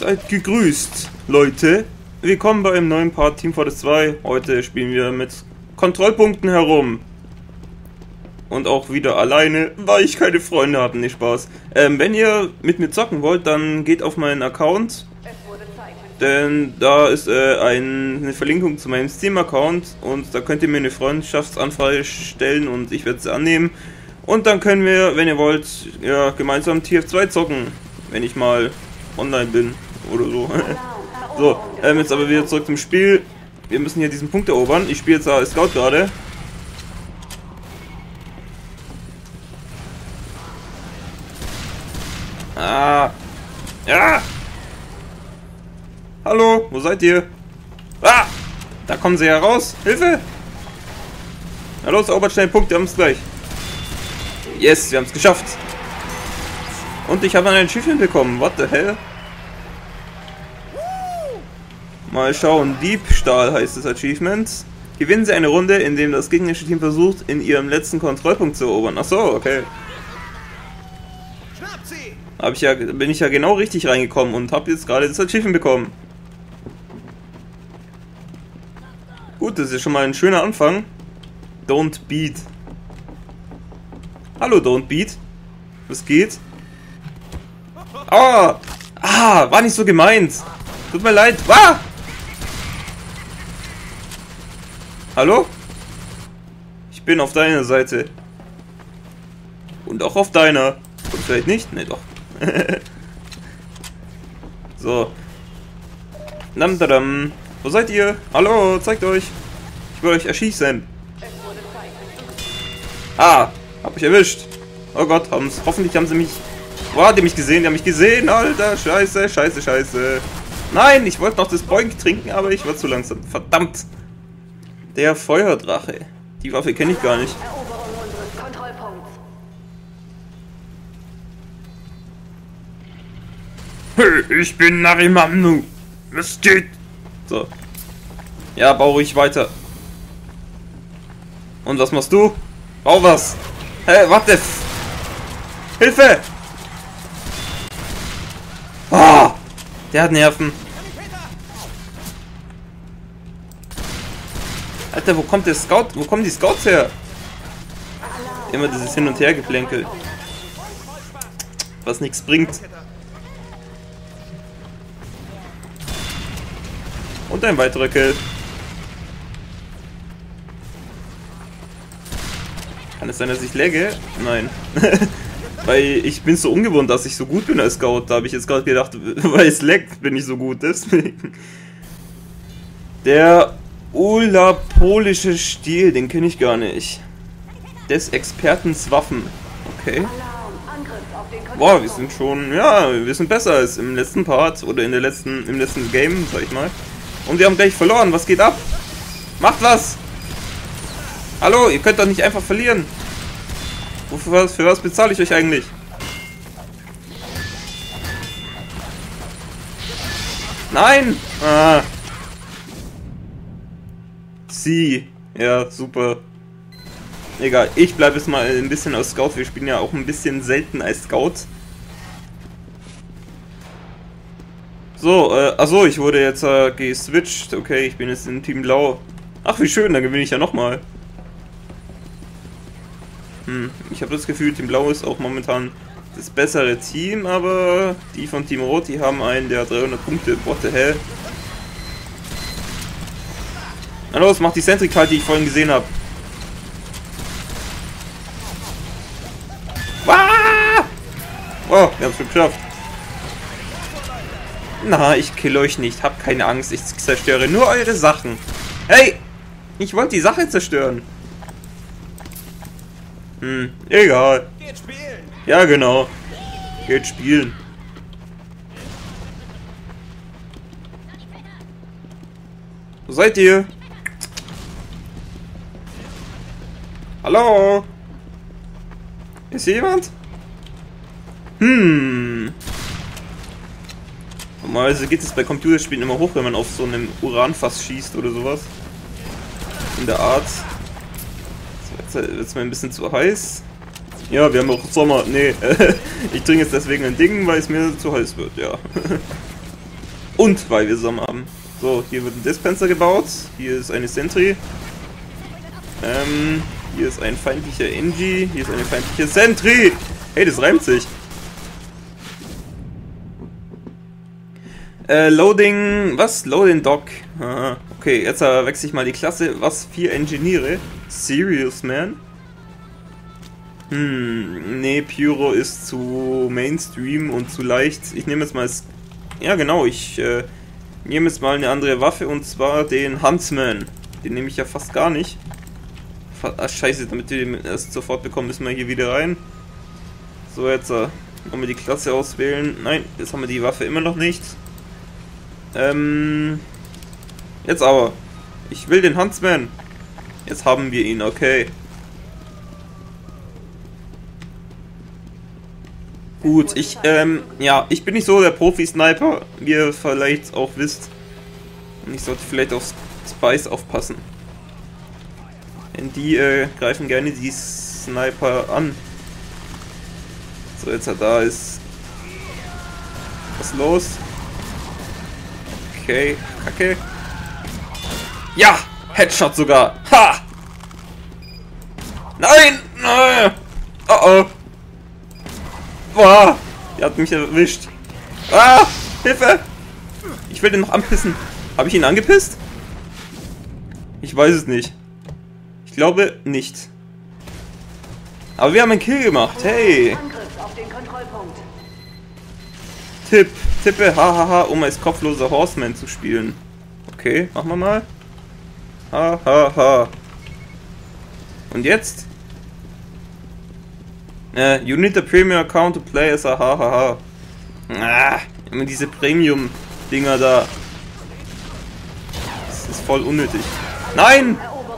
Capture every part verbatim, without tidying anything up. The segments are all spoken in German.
Seid gegrüßt, Leute. Willkommen bei einem neuen Part Team Fortress zwei. Heute spielen wir mit Kontrollpunkten herum. Und auch wieder alleine, weil ich keine Freunde habe. Nicht Spaß. Ähm, wenn ihr mit mir zocken wollt, dann geht auf meinen Account. Denn da ist äh, ein, eine Verlinkung zu meinem Steam-Account. Und da könnt ihr mir eine Freundschaftsanfrage stellen und ich werde sie annehmen. Und dann können wir, wenn ihr wollt, ja, gemeinsam T F zwei zocken. Wenn ich mal online bin oder so. So, ähm, jetzt aber wieder zurück zum Spiel. Wir müssen hier diesen Punkt erobern. Ich spiele jetzt als Scout gerade. Ah. Ja. Hallo, wo seid ihr? Ah. Da kommen sie heraus. Hilfe. Na los, erobert schnell den Punkt, wir haben es gleich. Yes, wir haben es geschafft. Und ich habe ein Achievement bekommen. What the hell? Mal schauen. Diebstahl heißt das Achievement. Gewinnen Sie eine Runde, in dem das gegnerische Team versucht, in ihrem letzten Kontrollpunkt zu erobern. Achso, okay. Hab ich ja, bin ich ja genau richtig reingekommen und habe jetzt gerade das Achievement bekommen. Gut, das ist ja schon mal ein schöner Anfang. Don't beat. Hallo, Don't beat. Was geht? Ah! Ah! War nicht so gemeint! Tut mir leid! Ah! Hallo? Ich bin auf deiner Seite. Und auch auf deiner. Und vielleicht nicht? Ne, doch. So. Namdadam. Wo seid ihr? Hallo, zeigt euch. Ich will euch erschießen. Ah! Hab ich erwischt. Oh Gott, haben's. Hoffentlich haben sie mich... Boah, hat die mich gesehen? Die haben mich gesehen, Alter. Scheiße, scheiße, scheiße. Nein, ich wollte noch das Boink trinken, aber ich war zu langsam. Verdammt. Der Feuerdrache. Die Waffe kenne ich gar nicht. Hey, ich bin Narimamnu. Was geht? So. Ja, bau ruhig weiter. Und was machst du? Bau was. Hä, hey, warte. Hilfe! Ah, der hat Nerven. Alter, wo kommt der Scout? Wo kommen die Scouts her? Immer dieses Hin- und Hergeplänkel. Was nichts bringt. Und ein weiterer Kill. Kann es sein, dass ich lagge? Nein. Weil ich bin so ungewohnt, dass ich so gut bin als Scout. Da habe ich jetzt gerade gedacht, weil es laggt, bin ich so gut. Deswegen. Der ulapolische Stil, den kenne ich gar nicht. Des Expertens Waffen. Okay. Boah, wir sind schon, ja, wir sind besser als im letzten Part oder in der letzten, im letzten Game, sag ich mal. Und wir haben gleich verloren. Was geht ab? Macht was! Hallo, ihr könnt doch nicht einfach verlieren. Für was, für was bezahle ich euch eigentlich? Nein! Ah. Sie. Ja, super. Egal, ich bleibe jetzt mal ein bisschen als Scout. Wir spielen ja auch ein bisschen selten als Scout. So, äh, achso, ich wurde jetzt äh, geswitcht. Okay, ich bin jetzt in Team Blau. Ach, wie schön, dann gewinne ich ja nochmal. Hm, ich habe das Gefühl, Team Blau ist auch momentan das bessere Team, aber die von Team Rot, die haben einen, der hat dreihundert Punkte. What the hell? Na los, mach die Sentry kalt, die ich vorhin gesehen habe. Ah! Oh, wir haben es geschafft. Na, ich kill euch nicht. Habt keine Angst, ich zerstöre nur eure Sachen. Hey! Ich wollte die Sache zerstören. Hm, egal. Geht spielen. Ja, genau. Geht spielen. Wo seid ihr? Hallo? Ist hier jemand? Hm. Normalerweise geht es bei Computerspielen immer hoch, wenn man auf so einem Uranfass schießt oder sowas. In der Art. So, jetzt wird es mir ein bisschen zu heiß. Ja, wir haben auch Sommer. Nee, ich trinke jetzt deswegen ein Ding, weil es mir zu heiß wird, ja. und weil wir zusammen haben. So, hier wird ein Dispenser gebaut. Hier ist eine Sentry. Ähm, hier ist ein feindlicher Engie. Hier ist eine feindliche Sentry. Hey, das reimt sich. Äh, Loading, was? Loading Dock. Aha. Okay, jetzt äh, wechsle ich mal die Klasse. Was? Vier Engineere? Serious, man? Hm, nee, Pyro ist zu Mainstream und zu leicht. Ich nehme jetzt mal... Ja, genau, ich äh, nehme jetzt mal eine andere Waffe und zwar den Huntsman. Den nehme ich ja fast gar nicht. Ach, scheiße, damit wir den erst sofort bekommen, müssen wir hier wieder rein. So, jetzt äh, wollen wir die Klasse auswählen. Nein, jetzt haben wir die Waffe immer noch nicht. Ähm, jetzt aber. Ich will den Huntsman. Jetzt haben wir ihn, okay. Gut, ich, ähm, ja, ich bin nicht so der Profi-Sniper, wie ihr vielleicht auch wisst. Und ich sollte vielleicht auf Spice aufpassen. Denn die, äh, greifen gerne die Sniper an. So, jetzt er da ist. Was ist los? Okay, kacke. Ja! Headshot sogar! Ha! Nein! Nein! Oh oh! Boah! Die hat mich erwischt. Ah! Hilfe! Ich will den noch anpissen. Habe ich ihn angepisst? Ich weiß es nicht. Ich glaube nicht. Aber wir haben einen Kill gemacht. Hey! Tipp. Tippe, hahaha, um als kopfloser Horseman zu spielen. Okay, machen wir mal. Hahaha. Ha, ha. Und jetzt? Äh, you need a premium account to play as a hahaha. Ah, immer diese Premium-Dinger da. Das ist voll unnötig. Nein!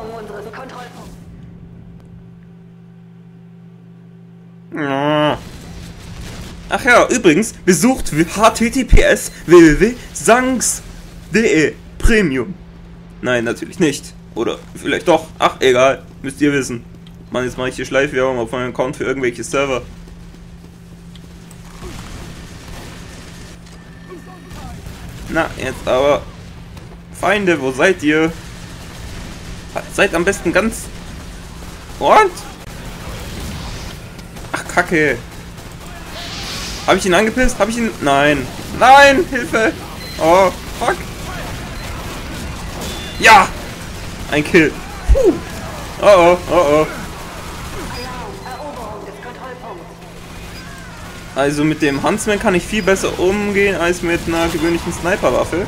Ach ja, übrigens, besucht h t t p s w w w punkt sangs punkt de Premium. Nein, natürlich nicht. Oder vielleicht doch. Ach, egal. Müsst ihr wissen. Mann, jetzt mache ich hier Schleifwerbung auf meinem Account für irgendwelche Server. Na, jetzt aber. Feinde, wo seid ihr? Seid am besten ganz... Und? Ach, Kacke. Habe ich ihn angepisst? Habe ich ihn... Nein. Nein, Hilfe. Oh, fuck. Ja. Ein Kill. Puh. Oh, oh, oh, oh. Also mit dem Huntsman kann ich viel besser umgehen als mit einer gewöhnlichen Sniperwaffe.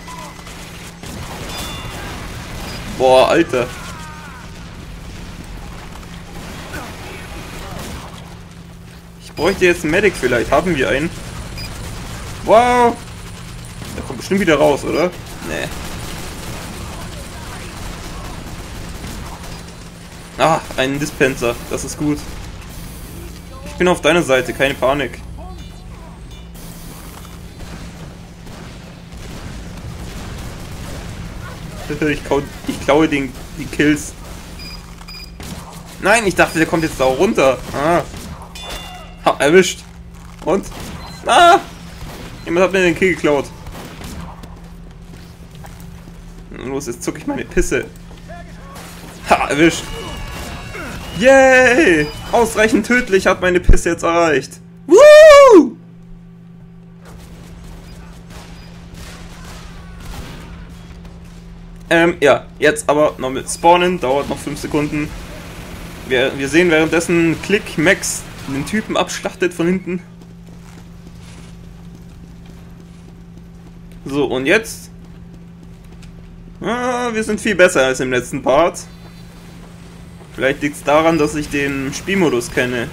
Boah, Alter. Ich bräuchte jetzt einen Medic vielleicht. Haben wir einen? Wow. Der kommt bestimmt wieder raus, oder? Nee. Ah, ein Dispenser. Das ist gut. Ich bin auf deiner Seite, keine Panik. Ich, kau, ich klaue den, die Kills. Nein, ich dachte, der kommt jetzt da runter. Ah. Ha, erwischt. Und? Ah! Jemand hat mir den Kill geklaut. Los, jetzt zucke ich meine Pisse. Ha, erwischt. Yay! Ausreichend tödlich hat meine Pisse jetzt erreicht. Woo! Ähm, ja, jetzt aber noch mit Spawnen, dauert noch fünf Sekunden. Wir, wir sehen währenddessen Click Max den Typen abschlachtet von hinten. So, und jetzt? Ah, wir sind viel besser als im letzten Part. Vielleicht liegt es daran, dass ich den Spielmodus kenne.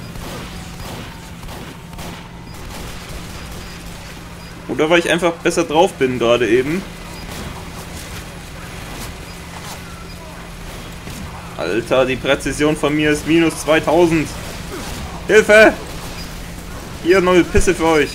Oder weil ich einfach besser drauf bin gerade eben. Alter, die Präzision von mir ist minus zweitausend. Hilfe! Hier, neue Pisse für euch.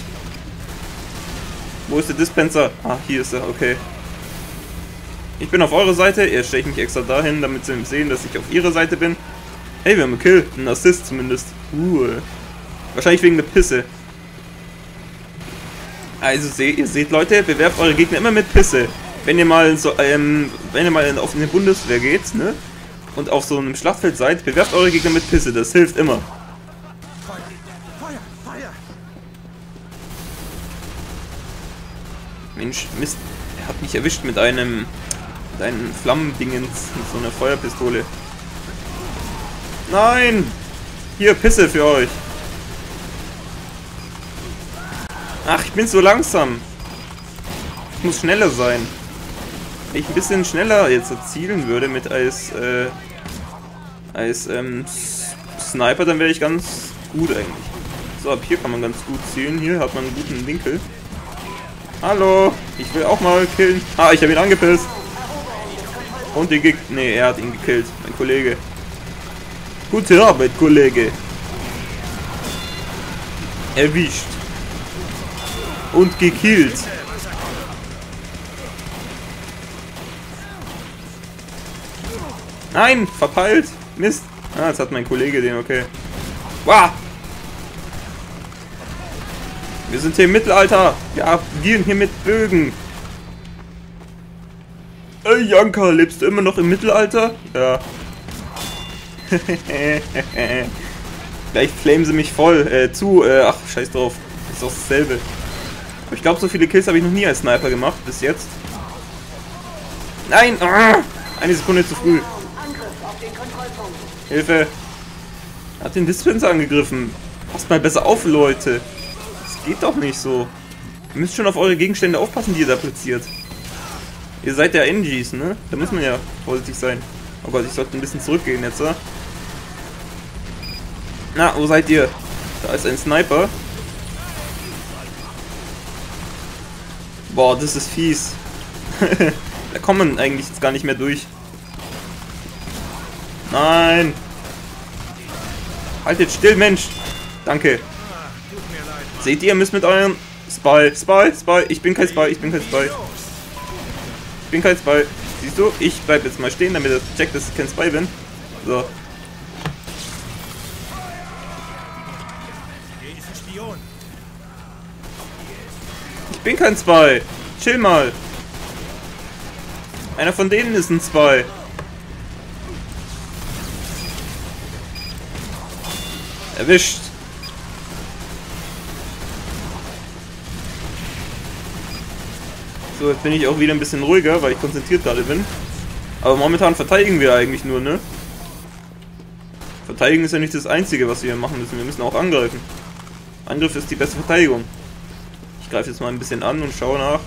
Wo ist der Dispenser? Ah, hier ist er, okay. Ich bin auf eurer Seite, jetzt stelle ich mich extra dahin, damit sie sehen, dass ich auf ihrer Seite bin. Hey, wir haben einen Kill, einen Assist zumindest. Uh. Wahrscheinlich wegen der Pisse. Also seht, ihr seht, Leute, bewerft eure Gegner immer mit Pisse. Wenn ihr mal so, ähm, wenn ihr mal auf eine Bundeswehr geht, ne? Und auf so einem Schlachtfeld seid, bewerft eure Gegner mit Pisse, das hilft immer. Mensch, Mist, er hat mich erwischt mit einem, mit einem Flammendingens, mit so einer Feuerpistole. Nein! Hier, Pisse für euch. Ach, ich bin so langsam. Ich muss schneller sein. Wenn ich ein bisschen schneller jetzt erzielen würde mit als, äh, als ähm, Sniper, dann wäre ich ganz gut eigentlich. So, ab hier kann man ganz gut zielen. Hier hat man einen guten Winkel. Hallo, ich will auch mal killen. Ah, ich habe ihn angepisst. Und die Geg... Nee, er hat ihn gekillt, mein Kollege. Gute Arbeit, Kollege. Erwischt. Und gekillt. Nein, verpeilt. Mist. Ah, jetzt hat mein Kollege den, okay. Wow. Wir sind hier im Mittelalter. Ja, wir hier mit Bögen. Ey, Janka, lebst du immer noch im Mittelalter? Ja. Gleich flamen sie mich voll äh, zu. Äh, ach, scheiß drauf. Ist doch dasselbe. Aber ich glaube, so viele Kills habe ich noch nie als Sniper gemacht, bis jetzt. Nein! Ah, eine Sekunde zu früh. Hilfe! Er hat den Dispenser angegriffen. Passt mal besser auf, Leute. Das geht doch nicht so. Ihr müsst schon auf eure Gegenstände aufpassen, die ihr da platziert. Ihr seid ja N Gs, ne? Da muss man ja vorsichtig sein. Oh Gott, ich sollte ein bisschen zurückgehen jetzt, oder? Na, wo seid ihr? Da ist ein Sniper. Boah, das ist fies. Da kommt man eigentlich jetzt gar nicht mehr durch. Nein! Haltet still, Mensch! Danke. Seht ihr, ihr müsst mit euren... Spy, Spy, Spy. Ich bin kein Spy, ich bin kein Spy. Ich bin kein Spy. Siehst du? Ich bleib jetzt mal stehen, damit er checkt, dass ich kein Spy bin. So. Ich bin kein Spy. Chill mal. Einer von denen ist ein Spy. Erwischt. So, jetzt bin ich auch wieder ein bisschen ruhiger, weil ich konzentriert gerade bin. Aber momentan verteidigen wir eigentlich nur, ne? Verteidigen ist ja nicht das Einzige, was wir hier machen müssen. Wir müssen auch angreifen. Angriff ist die beste Verteidigung. Ich greife jetzt mal ein bisschen an und schaue nach.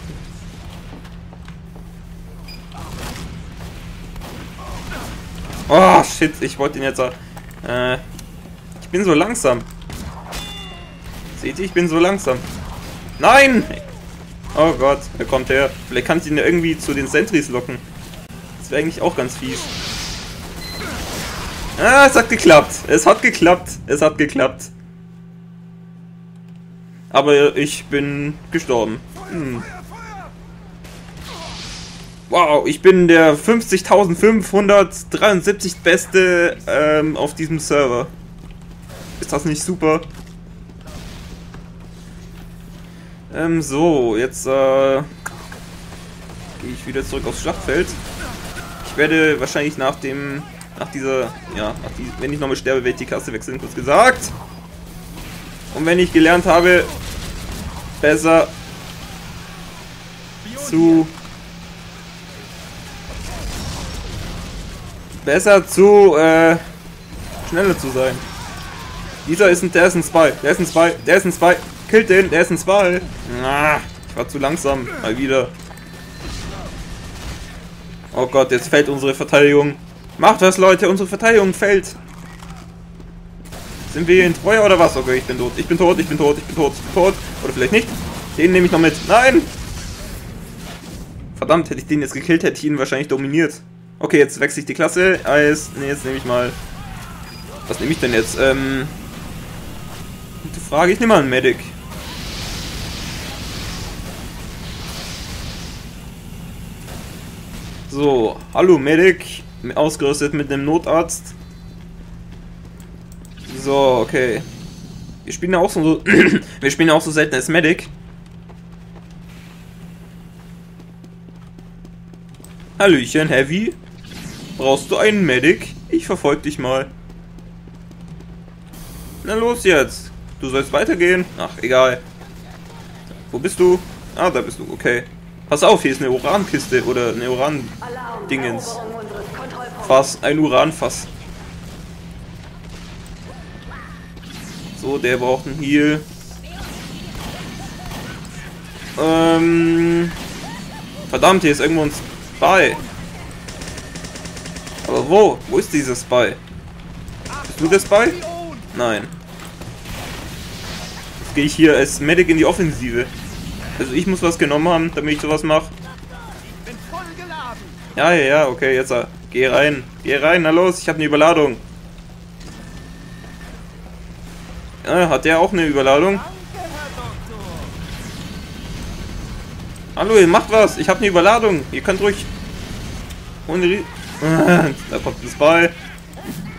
Oh, shit, ich wollte ihn jetzt... Äh, ich bin so langsam. Seht ihr, ich bin so langsam. Nein! Oh Gott, er kommt her. Vielleicht kann ich ihn ja irgendwie zu den Sentries locken. Das wäre eigentlich auch ganz fies. Ah, es hat geklappt. Es hat geklappt. Es hat geklappt. Aber ich bin gestorben. Hm. Wow, ich bin der fünfzigtausendfünfhundertdreiundsiebzig Beste ähm, auf diesem Server. Ist das nicht super? Ähm, so, jetzt äh, gehe ich wieder zurück aufs Schlachtfeld. Ich werde wahrscheinlich nach dem, nach dieser, ja, nach die, wenn ich nochmal sterbe, werde ich die Klasse wechseln, kurz gesagt. Und wenn ich gelernt habe, besser zu, besser zu, äh, schneller zu sein. Dieser ist ein, der ist ein Spy, der ist ein Spy, der ist ein Spy. Killt den, der ist ein Spy. Ah, ich war zu langsam. Mal wieder. Oh Gott, jetzt fällt unsere Verteidigung. Macht was, Leute, unsere Verteidigung fällt. Sind wir hier in Troja oder was? Okay, ich bin tot. Ich bin tot, ich bin tot, ich bin tot, ich bin tot. Oder vielleicht nicht. Den nehme ich noch mit. Nein! Verdammt, hätte ich den jetzt gekillt, hätte ich ihn wahrscheinlich dominiert. Okay, jetzt wechsle ich die Klasse. Als. Ne, jetzt nehme ich mal. Was nehme ich denn jetzt? Ähm. Gute Frage, ich nehme mal einen Medic. So, hallo Medic, ausgerüstet mit einem Notarzt. So, okay. Wir spielen ja auch so, wir spielen ja auch so selten als Medic. Hallöchen, Heavy. Brauchst du einen Medic? Ich verfolge dich mal. Na los jetzt. Du sollst weitergehen? Ach, egal. Wo bist du? Ah, da bist du. Okay. Pass auf, hier ist eine Urankiste oder eine Uran-Dingens. Fass. Ein Uranfass. So, der braucht einen Heal. Ähm... Verdammt, hier ist irgendwo ein Spy. Aber wo? Wo ist dieser Spy? Bist du der Spy? Nein. Jetzt gehe ich hier als Medic in die Offensive. Also ich muss was genommen haben, damit ich sowas mache. Ja, ja, ja, okay, jetzt äh, geh rein. Geh rein, na los, ich habe eine Überladung. Ja, hat der auch eine Überladung? Hallo, ihr macht was. Ich habe eine Überladung. Ihr könnt ruhig... Ohne... Da kommt ein Spy.